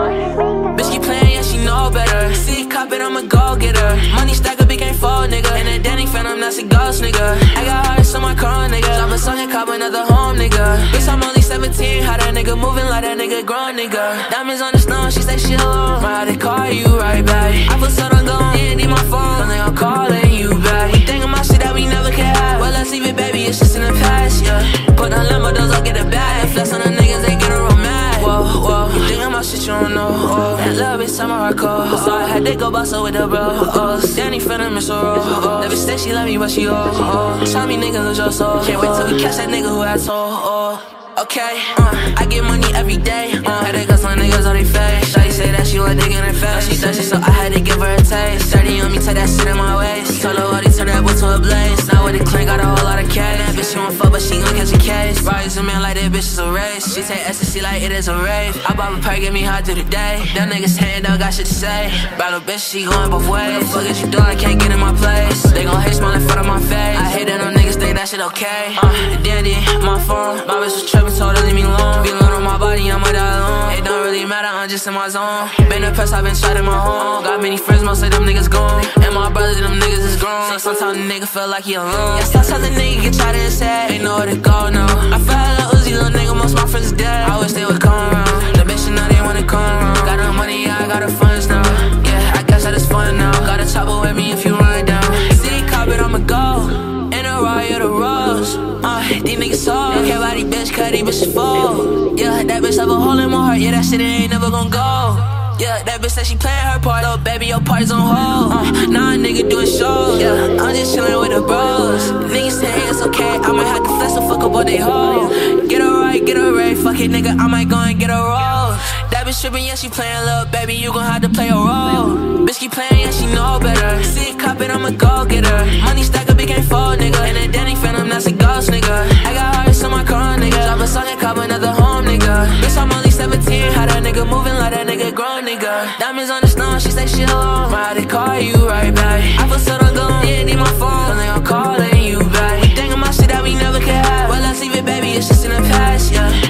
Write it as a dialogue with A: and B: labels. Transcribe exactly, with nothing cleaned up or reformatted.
A: Bitch keep playing, yeah, she know better. See it, cop it, I'ma go get her. Money stack up, it can't fall, nigga. And that Danny Phantom, that's a ghost, nigga. I got hearts on my car, nigga. Drop a song and cop another home, nigga. Bitch, I'm only seventeen, how that nigga moving like that nigga grown, nigga. Diamonds on the snow, she say she alone. Might have to call you right back. I put so don't go on, yeah, need my phone. Don't think I'm calling you back. We think about shit that we never can have. Well, let's leave it, baby, it's just in the past, yeah. Put on limo, those I'll get it back. Flex on the niggas, they get a real mad. Whoa, whoa, you think about shit you don't know. Oh, that love is time my hardcore. So I had to go boss up with the bro. Oh, Danny Phantom is so raw. Oh, never say she love me, but she oh, oh. Tell me nigga lose your soul. Can't wait till we catch that nigga who I told. Oh. Okay, uh, I get money every day. Uh, had to go some niggas on they face. Shawty say that she want dick in her face. She thirsty, so I had to give her a taste. Dirty on me, take that shit in my waist. Told her what he turn that boy to a blaze. Now with the clean, got a whole lot of cash. That bitch she won't fuck, but she gon' catch a case. Rise a man like that bitch is a race. She take ecstasy like it is a rave. I bought a perk, get me hot through the day. Them niggas hand up, got shit to say. Bad little bitch, she going both ways. Fuck is you doing, I can't get in my place. They gon' hate smile in front of my face. I hate that them niggas think that shit okay. Uh, the dandy, my phone. My bitch was trippin', told her leave me alone. Be alone on my body, I'ma die alone. It don't really matter, I'm just in my zone. Been depressed, I've been shot in my home. Got many friends, most of them niggas gone. And my brothers, them niggas is grown. So sometimes the nigga feel like he alone. Yeah, sometimes the nigga get shot in his head. Ain't know where to go, no. I feel like Uzi, little nigga, most of my friends is dead. I wish they would come around. The bitch, now they wanna come around. Got the money, yeah, I got the funds now. Yeah, I guess that is fun now. Got a chopper with me if you run down. See, cop it, I'ma go. In a riot of rose. Uh, these niggas so don't care about these bitch, cause these bitches full. Yeah, that bitch have a hole in my heart. Yeah, that shit ain't never gon' go. Yeah, that bitch said she playin' her part. Little baby, your party's on hold. Uh, nah, nigga doing shows. Yeah, I'm just chillin' with the bros. Niggas say it's okay, I might have to flex a fuck up on they hoe. Get her right, get her right. Fuck it, nigga, I might go and get a roll. That bitch trippin', yeah, she playin', little baby, you gon' have to play a role. Bitch keep playin', yeah, she know better. See it, cop it, I'ma go get her. Money stack up, it can't fall, nigga. And that Danny Phantom, that's a ghost, nigga. I got hearts on my car, nigga. Drop a song and cop another home, nigga. Bitch, I'm only seventeen, how that nigga moving like that nigga grown, nigga. Diamonds on the snow, she say she alone. Might have to call you right back. I put so don't go on, yeah, need my phone. Don't think I'm calling you back. We think about shit that we never can have. Well, let's leave it, baby, it's just in the past, yeah.